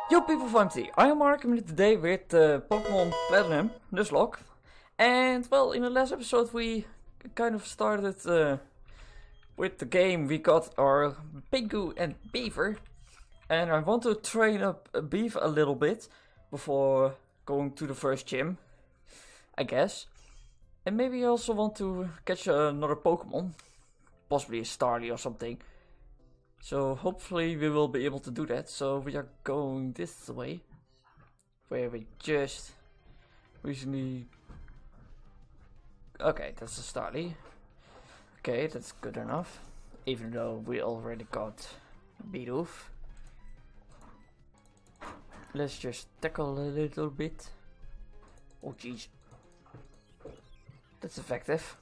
Yo people of MT, I am Mark and today with Pokemon Platinum, Nuzlocke. And well, in the last episode we kind of started with the game. We got our Pingu and Beaver. And I want to train up Beaver a little bit before going to the first gym, I guess. And maybe I also want to catch another Pokemon, possibly a Starly or something. So hopefully we will be able to do that. So we are going this way, where we just recently... Okay, that's a Starly. Okay, that's good enough. Even though we already got Bidoof. Let's just tackle a little bit. Oh jeez. That's effective.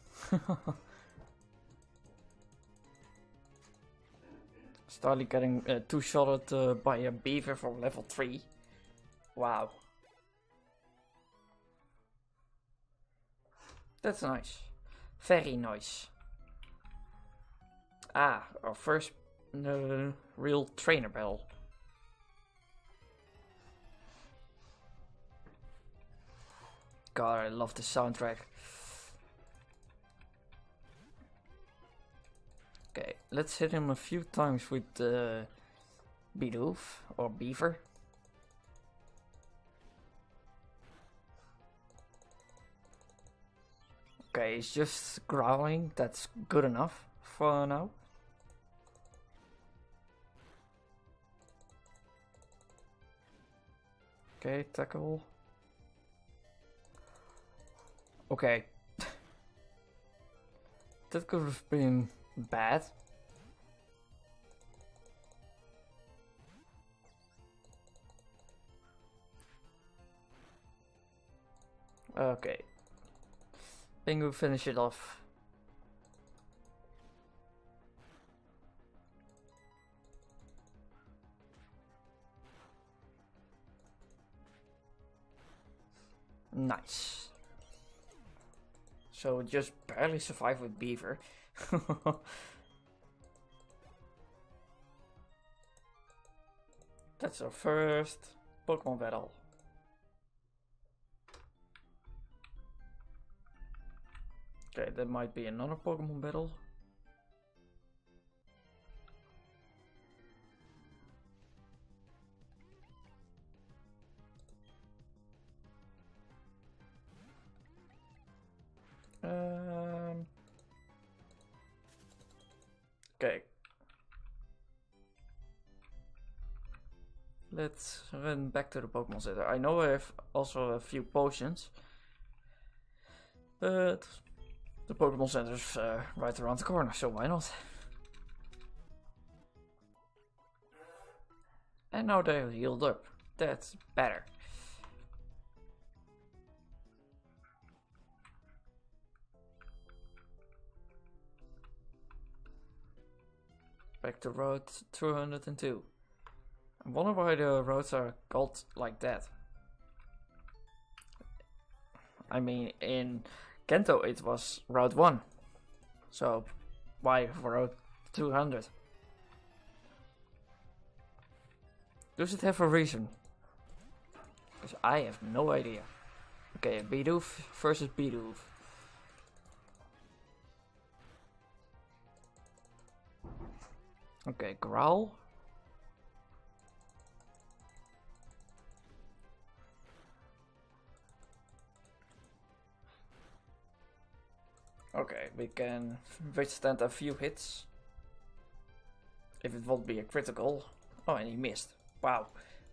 Starly getting two-shotted by a Beaver from level 3. Wow. That's nice. Very nice. Ah, our first real trainer battle. God, I love the soundtrack. Okay, let's hit him a few times with Bidoof or Beaver. Okay, he's just growling. That's good enough for now. Okay, tackle. Okay. That could have been bad. Okay. Pingu finish it off. Nice. So just barely survive with Beaver. That's our first Pokemon battle. Okay, there might be another Pokemon battle. Okay. Let's run back to the Pokemon Center. I know I have also a few potions, but the Pokemon Center is right around the corner, so why not? And now they're healed up. That's better. Back to road 202. I wonder why the roads are called like that. I mean, in Kanto it was Route 1. So, why Route 200? Does it have a reason? Because I have no idea. Okay, Bidoof versus Bidoof. Okay, Growl. Okay, we can withstand a few hits. If it won't be a critical. Oh, and he missed. Wow.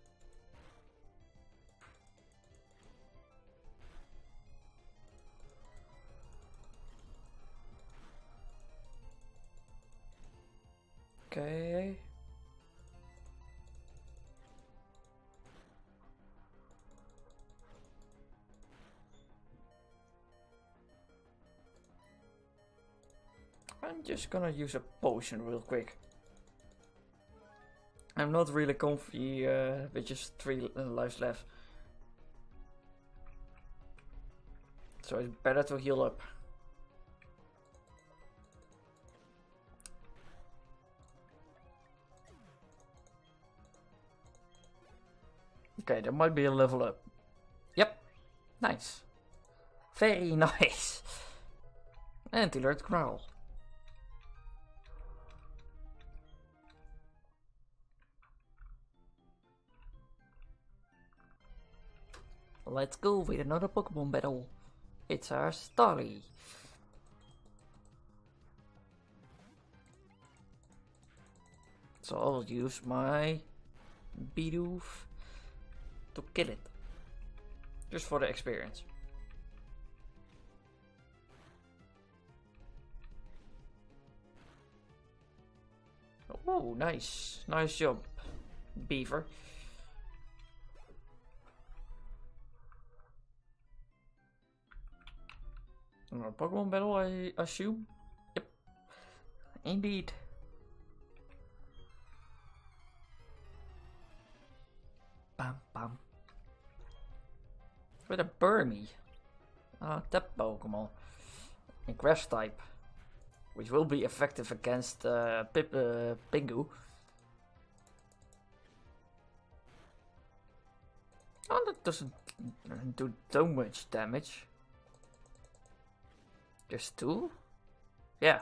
Okay. I'm just gonna use a potion real quick. I'm not really comfy with just 3 lives left. So it's better to heal up. Okay, there might be a level up. Yep. Nice. Very nice. And he learned Growl. Let's go with another Pokemon battle. It's our Starly. So I'll use my Bidoof to kill it. Just for the experience. Oh, nice. Nice job, Beaver. Another Pokemon battle, I assume? Yep. Indeed. Bam, bam. With a Burmy. That Pokemon. A grass type. Which will be effective against Pingu. Oh, that doesn't do so much damage. Just 2? Yeah.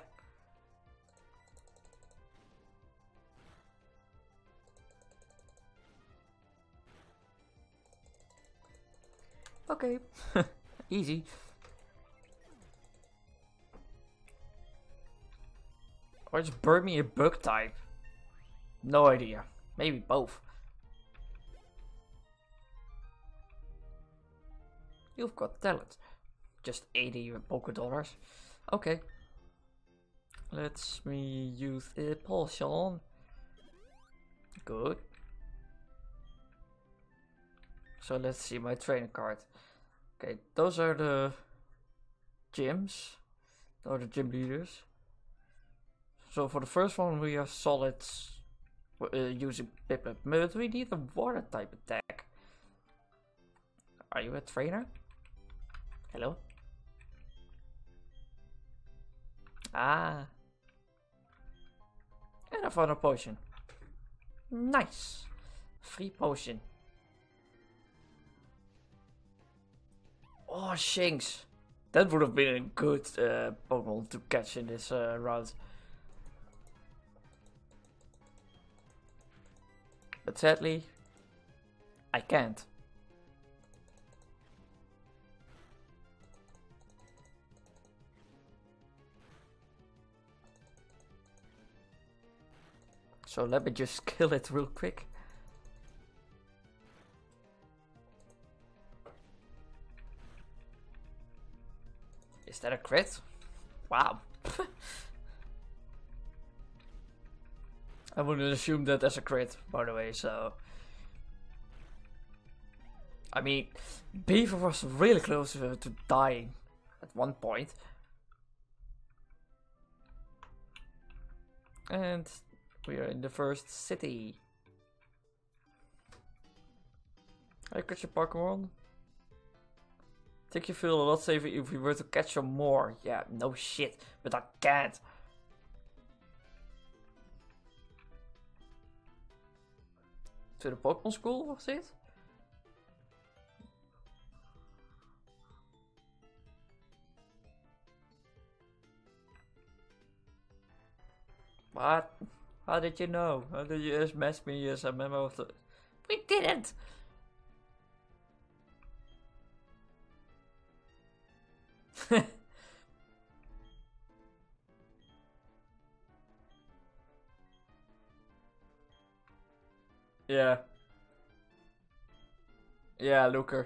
Okay. Easy. Or is Burmy a bug type? No idea. Maybe both. You've got talent. Just 80 Poké Dollars. Okay. Let's me use a potion. Good. So let's see my trainer card. Okay, those are the gyms. Or the gym leaders. So for the first one we are solid using Piplup. But we need a water type attack. Are you a trainer? Hello? Ah. And I found a potion. Nice. Free potion. Oh, Shinx. That would have been a good Pokemon to catch in this round. But sadly, I can't. So let me just kill it real quick. Is that a crit? Wow. I wouldn't assume that as a crit, by the way, so... I mean, Beaver was really close to dying at one point. And we are in the first city. Hey, catch a Pokemon. Think you feel a lot safer if we were to catch some more? Yeah, no shit, but I can't. To the Pokemon school, was it? What? How did you know? How did you just mess me as a member of the... We didn't! Yeah. Yeah, Luker.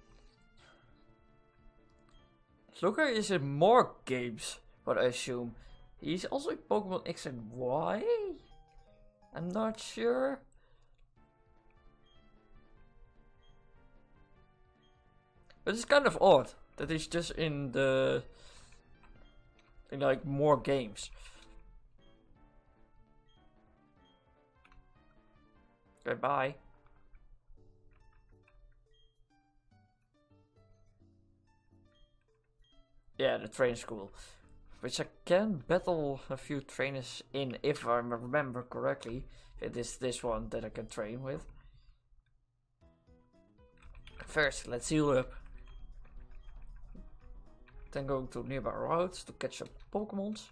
Luker is in more games, but I assume. He's also in Pokemon X and Y? I'm not sure. But it's kind of odd that he's just in the... in like more games. Goodbye. Yeah, the train school. Which I can battle a few trainers in if I remember correctly. It is this one that I can train with. First, let's heal up. Then going to nearby routes to catch up Pokemons.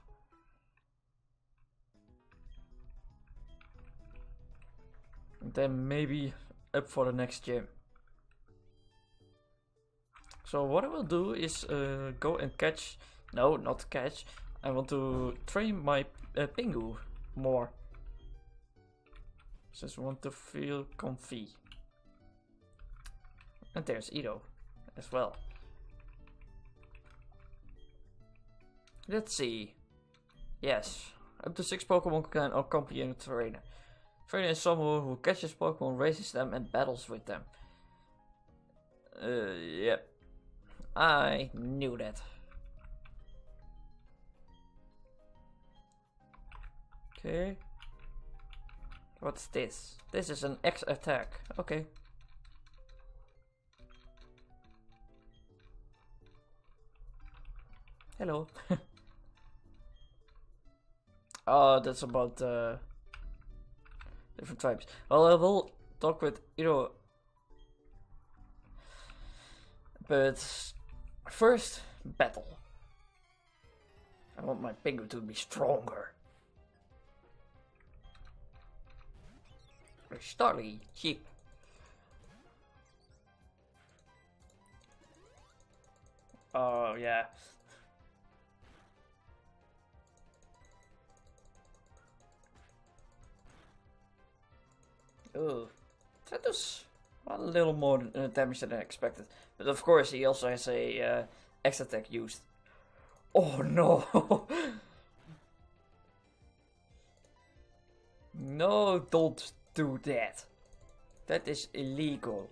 And then maybe up for the next gym. So what I will do is go and catch... No, not catch. I want to train my Pingu more. Just want to feel comfy. And there's Edo as well. Let's see. Yes, up to 6 Pokemon can accompany a trainer. Trainer is someone who catches Pokemon, raises them, and battles with them. Yep. I knew that. Okay. What's this? This is an X attack. Okay. Hello. Oh, that's about different types. Well, I will talk with Edo. But first, battle. I want my Pingu to be stronger. Starly, sheep. Oh, yeah. Oh, that was a little more damage than I expected. But of course, he also has a X attack used. Oh no! No, don't do that. That is illegal.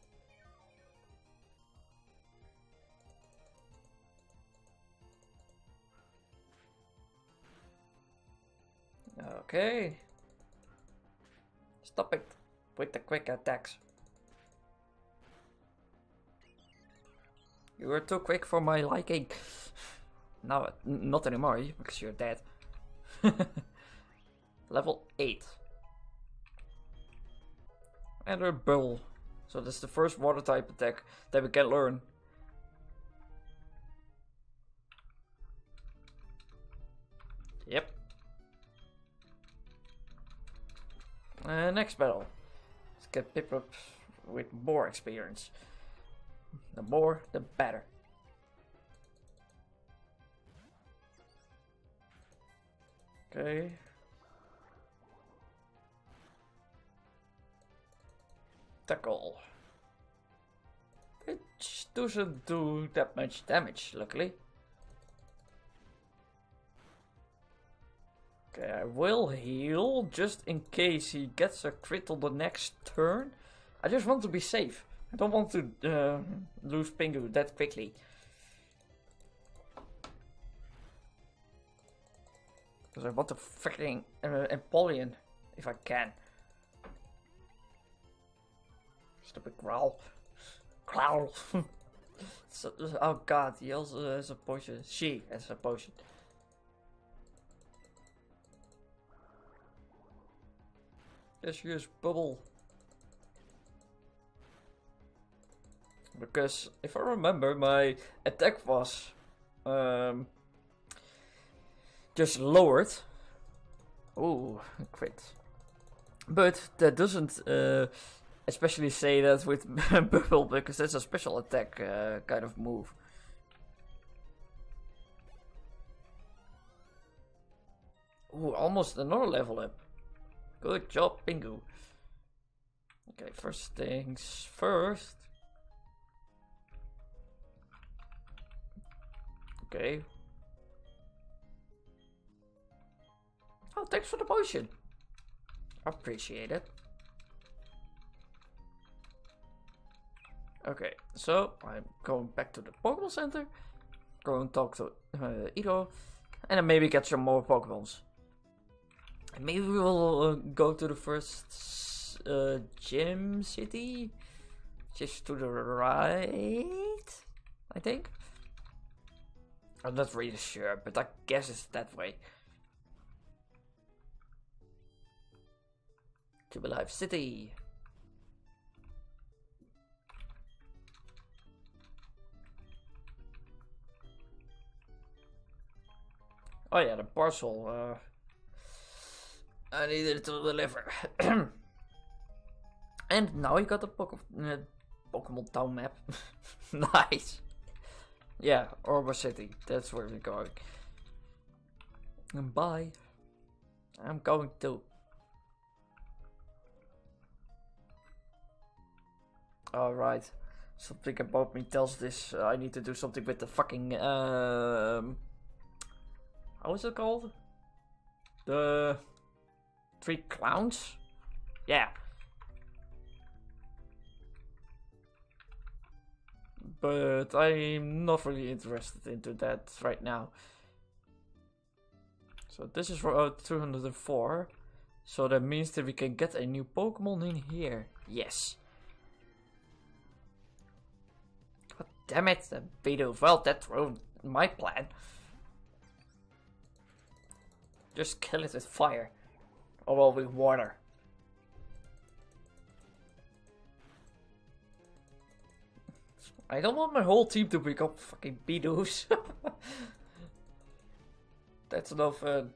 Okay. Stop it with the quick attacks. You were too quick for my liking. No, not anymore, because you're dead. Level 8. And a Bull. So that's the first water type attack that we can learn. Yep. Next battle. Let's get Piplup with more experience. The more, the better. Okay. Tackle. It doesn't do that much damage, luckily. Okay, I will heal just in case he gets a crit on the next turn. I just want to be safe. I don't want to lose Pingu that quickly. Because I want to freaking Empoleon if I can. Stupid growl. Growl. So, oh god, he also has a potion. She has a potion. Let's use Bubble. Because if I remember, my attack was just lowered. Ooh, crit. But that doesn't especially say that with Bubble, because that's a special attack kind of move. Ooh, almost another level up. Good job, Pingu. Okay, first things first. Okay. Oh, thanks for the potion. Appreciate it. Okay, so I'm going back to the Pokemon Center. Go and talk to Edo. And then maybe get some more Pokemons. And maybe we will go to the first gym city. Just to the right, I think. I'm not really sure, but I guess it's that way. Jubilife City. Oh yeah, the parcel. I needed to deliver. And now you got the Pokemon Town map. Nice. Yeah, Orba City. That's where we're going. And bye. I'm going to. Alright. Something about me tells this I need to do something with the fucking how is it called? The 3 clowns? Yeah. But I'm not really interested into that right now. So this is for 204. So that means that we can get a new Pokemon in here. Yes. God damn it, the Bidoof. Well, that ruined my plan. Just kill it with fire. Or well, with water. I don't want my whole team to become fucking Bidoofs. That's no fun.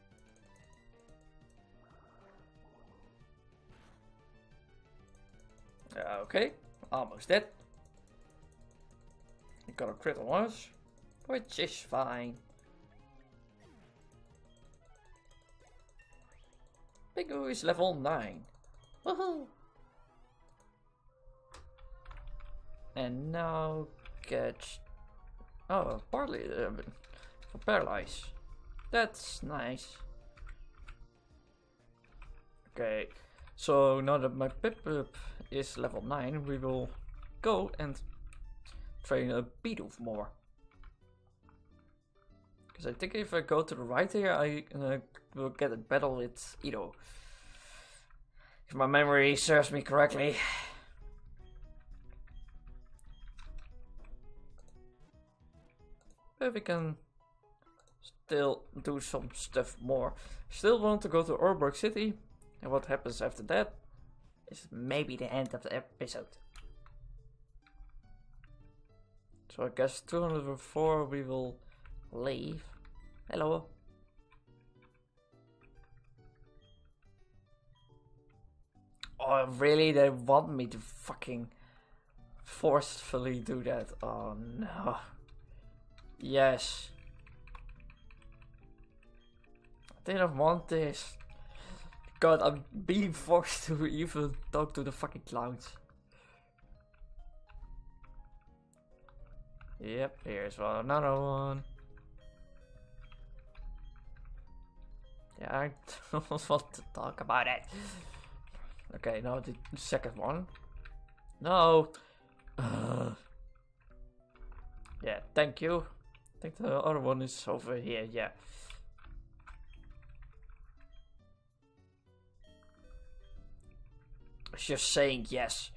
Okay, almost dead. You got a crit on us, which is fine. Pigu is level 9. Woohoo! And now catch. Oh, partly for paralyze. That's nice. Okay, so now that my Piplup is level 9, we will go and train a Bidoof more. Because I think if I go to the right here, I will get a battle with Edo. If my memory serves me correctly. But we can still do some stuff more. Still want to go to Orborg City. And what happens after that is maybe the end of the episode. So I guess 204 we will leave. Hello. Oh really? They want me to fucking forcefully do that? Oh no. Yes. I didn't want this. God, I'm being forced to even talk to the fucking clowns. Yep, here's another one. Yeah, I don't want to talk about it. Okay, now the second one. No. Yeah, thank you. I think the other one is over here, yeah. Just saying yes.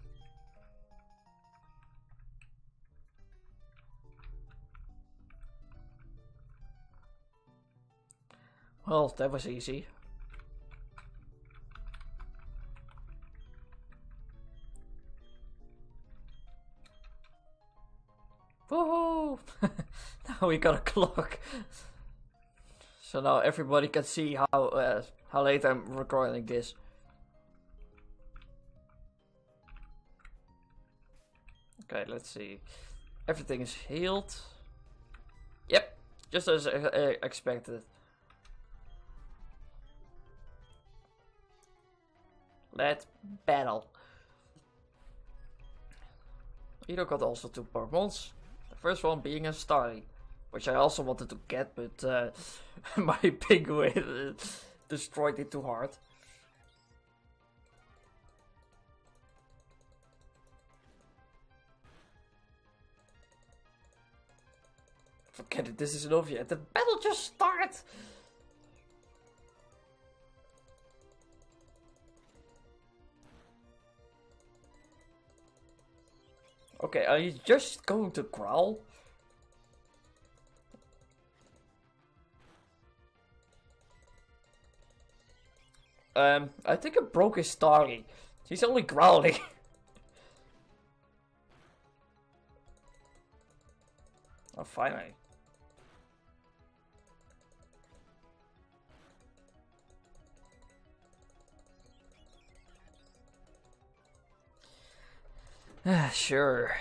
Well, that was easy. Woohoo! Now we got a clock. So now everybody can see how late I'm recording this. Okay, let's see. Everything is healed. Yep, just as expected. Let's battle. Edo got also 2 Pokemons. The first one being a Starly, which I also wanted to get, but my Penguin destroyed it too hard. Forget it, this isn't over yet. The battle just started! Okay, are you just going to growl? I think I broke his Starly. He's only growling. Oh, finally. Sure.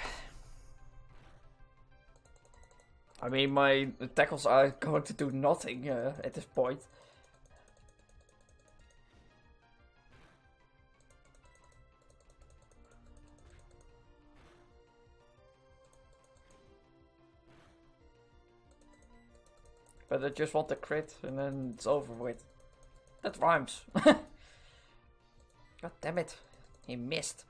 I mean, my tackles are going to do nothing at this point. But I just want the crit and then it's over with. That rhymes. God damn it. He missed.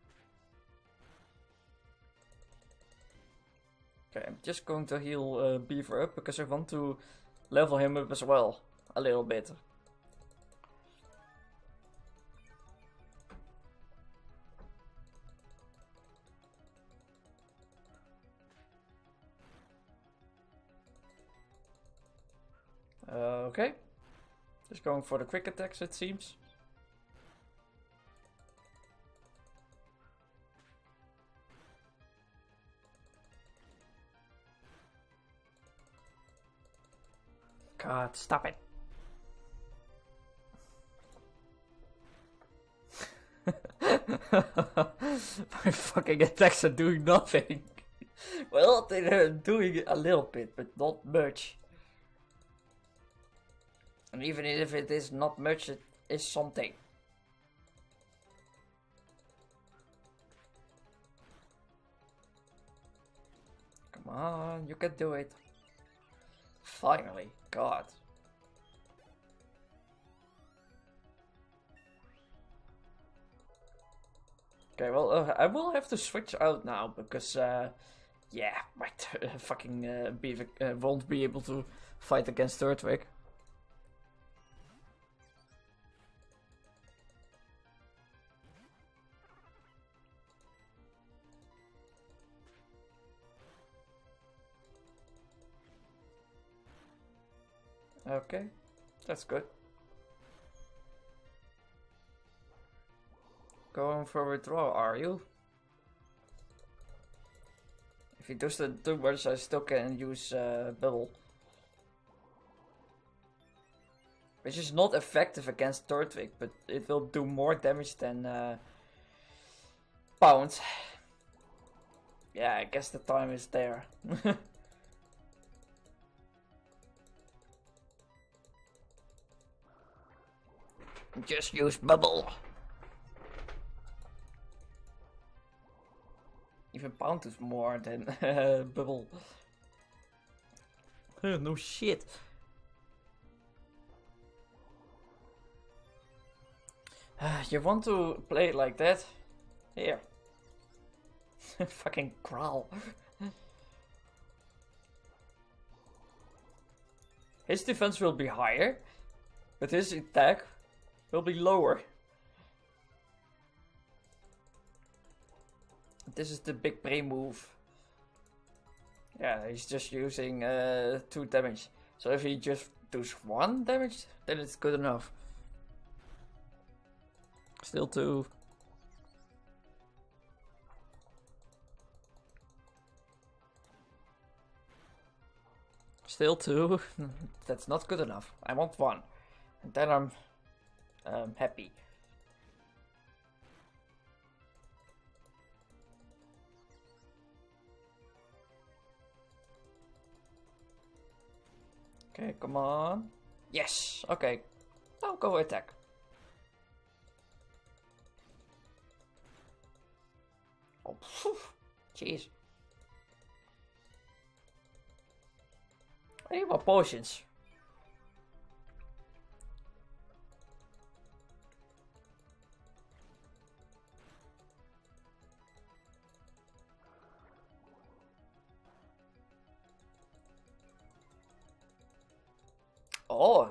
Okay, I'm just going to heal Beaver up because I want to level him up as well. A little bit. Okay. Just going for the quick attacks, it seems. God, stop it. My fucking attacks are doing nothing. Well, they're doing a little bit, but not much. And even if it is not much, it is something. Come on, you can do it. Finally, God. Okay, well, I will have to switch out now because, yeah, my fucking Beaver won't be able to fight against Turtwig. Okay, that's good. Going for withdrawal, are you? If he does the too much, I still can use Bubble. Which is not effective against Turtwig, but it will do more damage than Pound. Yeah, I guess the time is there. Just use Bubble. Even Pound is more than Bubble. No shit. You want to play it like that? Here. Fucking growl. His defense will be higher, but his attack will be lower. This is the big brain move. Yeah, he's just using 2 damage. So if he just does 1 damage, then it's good enough. Still 2. Still 2. That's not good enough. I want 1. And then I'm happy. Okay, come on. Yes, okay. Now go attack. Oh, jeez. I need more potions. Oh,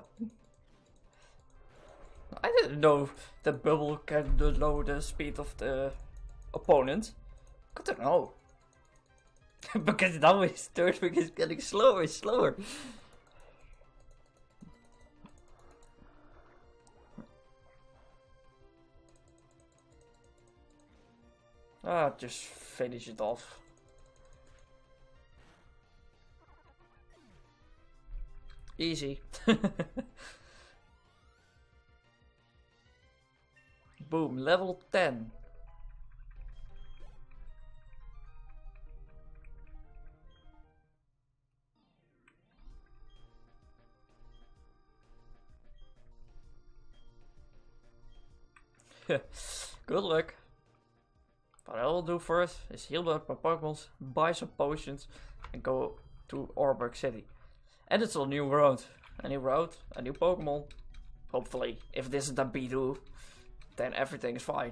I didn't know the bubble can lower the speed of the opponent. Good to know. Because now his Turtwig is getting slower and slower. Ah, just finish it off. Easy. Boom, level 10. Good luck. What I will do first is heal up my Pokemons, buy some potions, and go to Oreburgh City. And it's a new road. A new road, a new Pokemon. Hopefully, if this is a Bidoof, then everything is fine.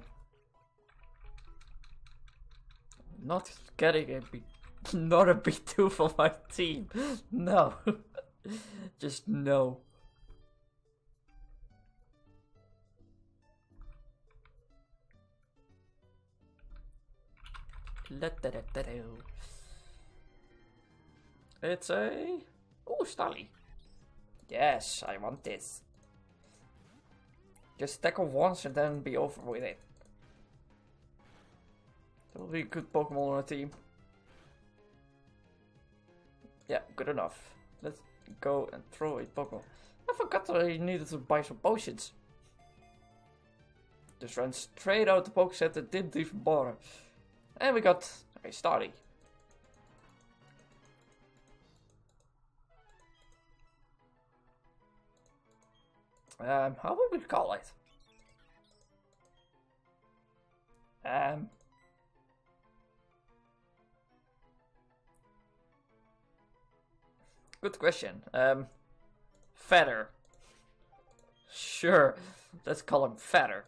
Not getting not a Bidoof on my team. No. Just no. It's a... Oh, Starly. Yes, I want this. Just tackle once and then be over with it. That will be a good Pokemon on our team. Yeah, good enough. Let's go and throw a Pokemon. I forgot that I needed to buy some potions. Just ran straight out the Poké Center, didn't even bother. And we got a Starly. How would we call it? Good question. Feather. Sure, let's call him Feather.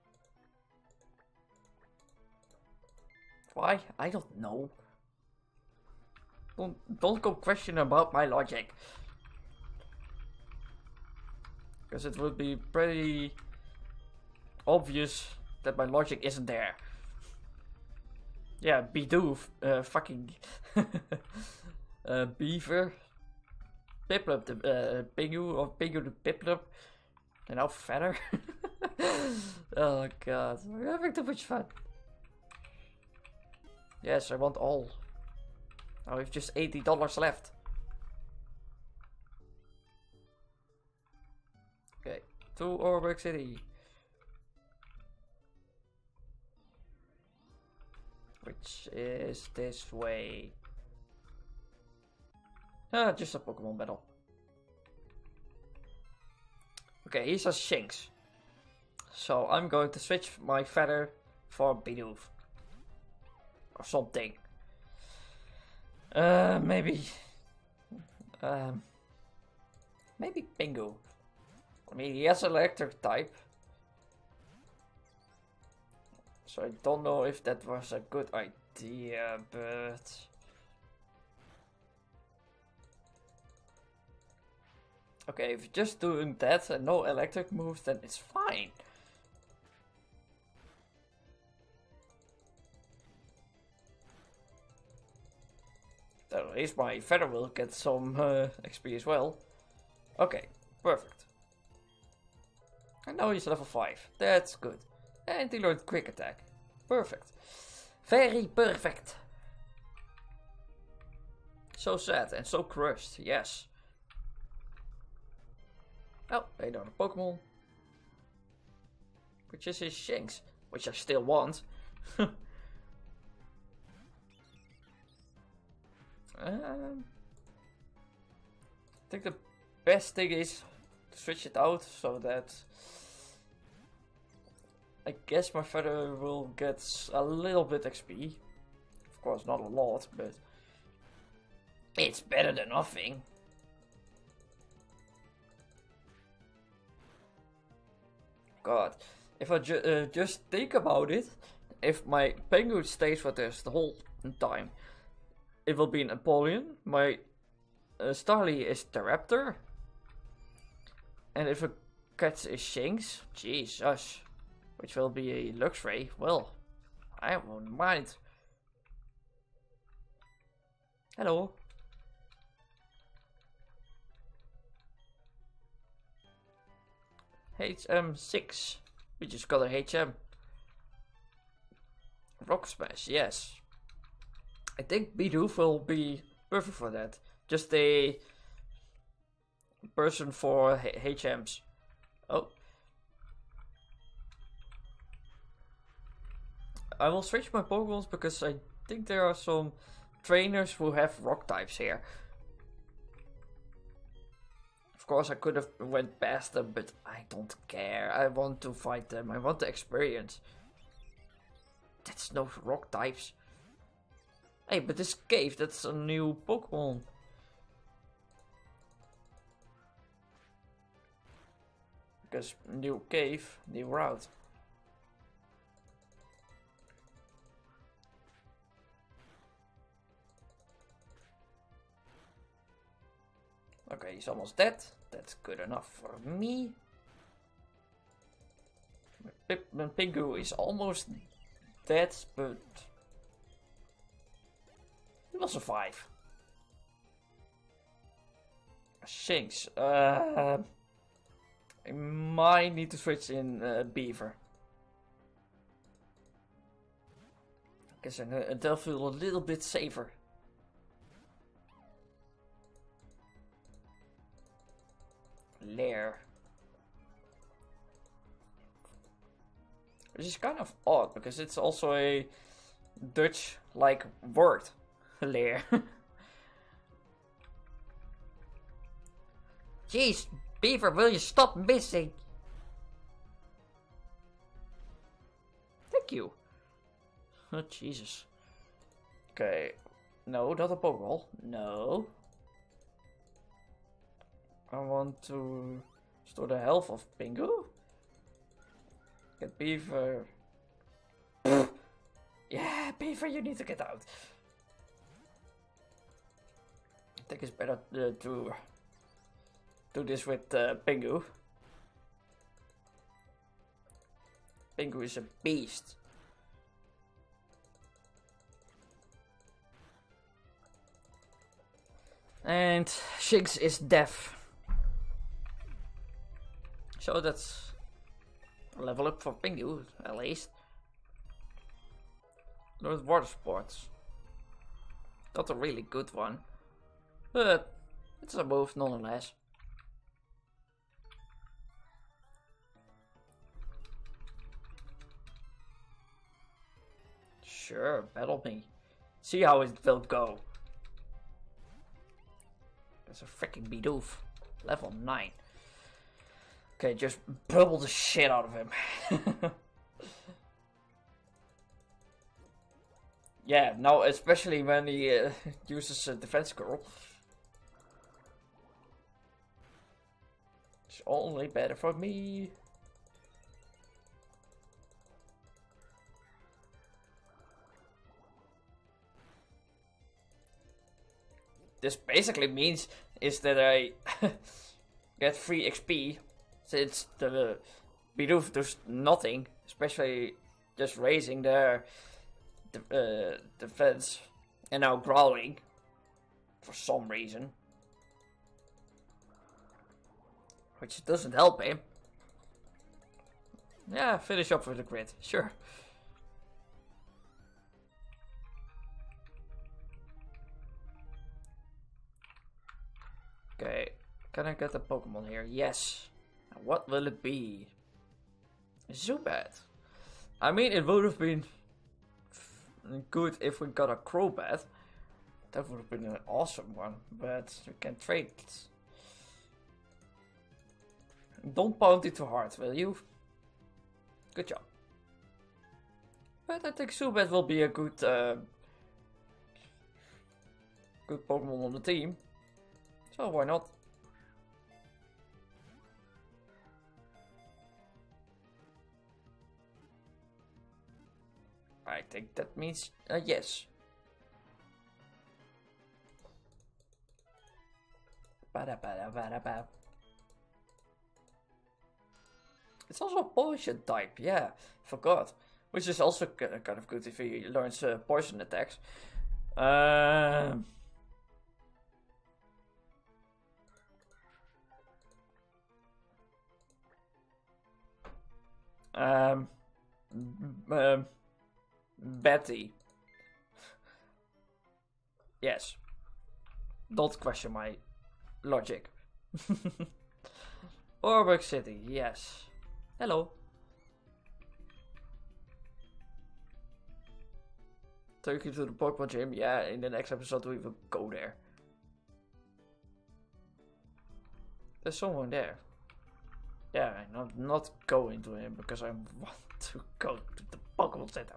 Why? I don't know. Don't go question about my logic. Because it would be pretty obvious that my logic isn't there. Yeah, Bidoof, fucking Beaver, Piplup the Pingu, or Pingu the Piplup, and now Feather. Oh god, we're having too much fun. Yes, I want all. Now we have just $80 left. Okay, to Oreburgh City. Which is this way. Ah, just a Pokemon battle. Okay, he's a Shinx. So I'm going to switch my Feather for Bidoof. Or something. Maybe Pingu. I mean, he has electric type. So I don't know if that was a good idea, but... Okay, if you're just doing that and no electric moves, then it's fine. At least my Feather will get some XP as well. Okay, perfect. And now he's level 5. That's good. And he learned Quick Attack. Perfect. Very perfect. So sad and so crushed, yes. Oh, they don't have Pokemon. Which is his Shinx. Which I still want. I think the best thing is to switch it out so that I guess my Feather will get a little bit XP. Of course, not a lot, but it's better than nothing. God, if I just think about it, if my Penguin stays with us the whole time, it will be an Empoleon. My Starly is the Raptor. And if it gets a Shinx, Jesus, which will be a Luxray, well, I won't mind. Hello. HM6. We just got a HM. Rock Smash, yes. I think Bidoof will be perfect for that. Just a person for HMs. Oh. I will switch my Pokemons because I think there are some trainers who have rock types here. Of course I could have went past them, but I don't care. I want to fight them. I want the experience. That's no rock types. Hey, but this cave, that's a new Pokemon. Because new cave, new route. Okay, he's almost dead. That's good enough for me. Pingu is almost dead, but he will survive. Shinx. I might need to switch in Beaver. I guess they'll feel a little bit safer. Lair. Which is kind of odd because it's also a Dutch-like word. Lair. Jeez, Beaver, will you stop missing? Thank you. Oh, Jesus. Okay. No, not a Pokeball. No. I want to store the health of Pingu. Get Beaver. Yeah, Beaver, you need to get out. I think it's better to do this with Pingu. Pingu is a beast. And Shinx is deaf. So that's a level up for Pingu, at least. With water sports. Not a really good one. But it's a move nonetheless. Sure, battle me. See how it will go. That's a freaking Bidoof. Level 9. Okay, just bubble the shit out of him. Yeah, now especially when he uses a defense curl. It's only better for me. This basically means is that I get free XP since the Bidoof does nothing, especially just raising their defense and now growling for some reason, which doesn't help him. Yeah, finish up with the grid, sure. Okay, can I get a Pokemon here? Yes. Now what will it be? Zubat. I mean, it would have been good if we got a Crobat. That would have been an awesome one, but we can trade. Don't pound it too hard, will you? Good job. But I think Zubat will be a good good Pokemon on the team. So why not? I think that means yes. It's also a poison type, yeah, forgot. Which is also kind of good if he learns poison attacks. Betty. Yes. Don't question my logic. Orbeck City, yes. Hello. Take you to the Pokemon gym. Yeah, in the next episode we will go there. there's someone there. Yeah, I'm not going to him because I want to go to the Pokemon Center.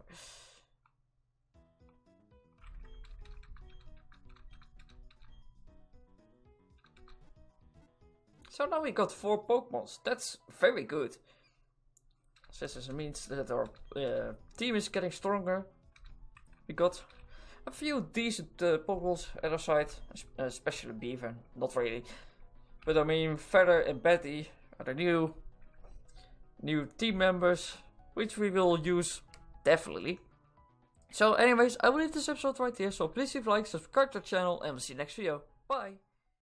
So now we got 4 Pokemons. That's very good. This means that our team is getting stronger. We got a few decent Pokemons at our side, especially Beaver. Not really. But I mean, Feather and Betty are the new team members, which we will use definitely. So anyways, I will leave this episode right here. So please leave a like, subscribe to the channel, and we'll see you next video. Bye!